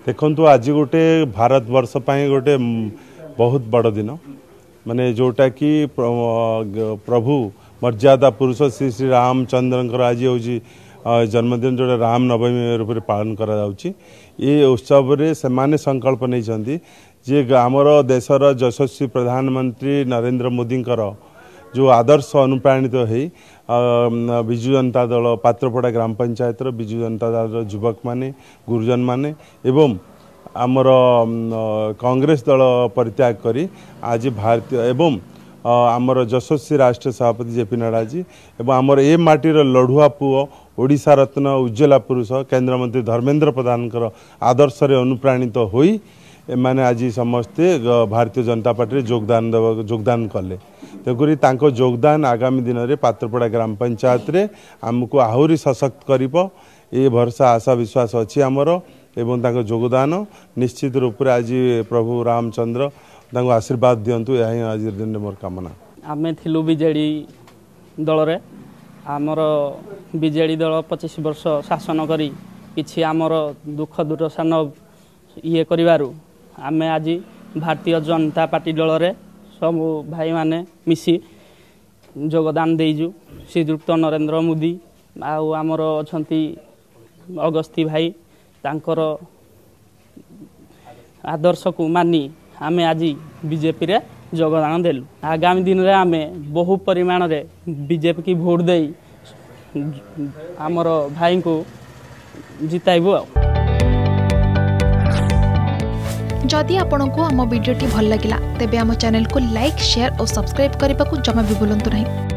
देखु आज गोटे भारत वर्ष गोटे बहुत बड़ दिन माने जोटा कि प्रभु मर्यादा पुरुष श्री श्री रामचंद्र आज हूँ जन्मदिन जोटा राम नवमी रूप में पालन कर उत्सव से माने संकल्प नहीं जे आमर देशर यशस्वी प्रधानमंत्री नरेंद्र मोदी जो आदर्श अनुप्राणित हो विजु जनता दल पात्रपड़ा ग्राम पंचायत विजु जनता दल युवक माने गुरुजन माने एवं आमर कांग्रेस दल परित्याग करी आज भारतीय एवं आमर यशस्वी राष्ट्रीय सभापति जेपी नड्डा जी एवं आमर ए माटीर लड़ुआ पुओ ओडिशा रत्न उज्ज्वला पुरुष केंद्रमंत्री धर्मेंद्र प्रधान आदर्श अनुप्राणित होई एमाने आज समस्ते भारतीय जनता पार्टी योगदान कले तेक योगदान आगामी दिन में पात्रपड़ा ग्राम पंचायत रे आमको आहरी सशक्त करिवो ए भरसा आशा विश्वास अच्छी आमर एवं योगदान निश्चित रूप से आज प्रभु रामचंद्र आशीर्वाद दिंतु यही आज दिन मोर कामना। आमे थिलु बीजेडी दल रे आमर बीजेडी दल 25 वर्ष शासन करी किछि आमर दुख दुर्दशा ये करिवारु आमे आज भारतीय जनता पार्टी दल रे सब भाई माने मिसी योगदान देजु श्रीयुक्त नरेंद्र मोदी आउ आमर अछंती अगस्ती भाई तांकर आदर्श को मानी आमे आज बीजेपी रे योगदान देलु। आगामी दिन रे आमे बहु परिमाण रे बीजेपी की भोट देई आमर भाई को जिताइबु। जदि आपंक आम भिडी भल लगा तेब आम चैनल को लाइक शेयर और सब्सक्राइब करने को जमा भी भूलु नहीं।